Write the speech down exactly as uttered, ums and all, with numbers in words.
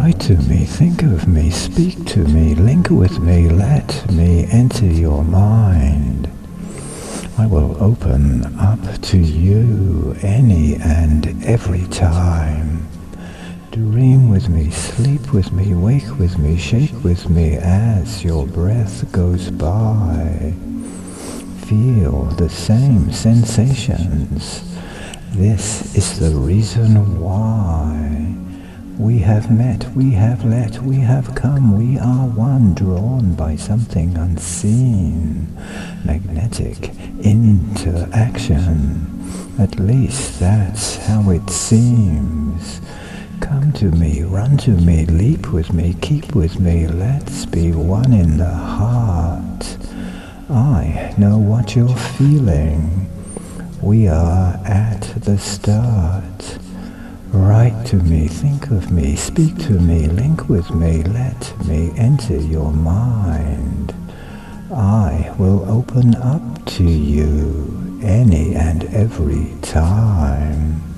Write to me, think of me, speak to me, link with me, let me enter your mind. I will open up to you any and every time. Dream with me, sleep with me, wake with me, shake with me as your breath goes by. Feel the same sensations. This is the reason why. We have met, we have let, we have come, we are one, drawn by something unseen. Magnetic interaction. At least that's how it seems. Come to me, run to me, leap with me, keep with me, let's be one in the heart. I know what you're feeling. We are at the start. Write to me, think of me, speak to me, link with me, let me enter your mind. I will open up to you any and every time.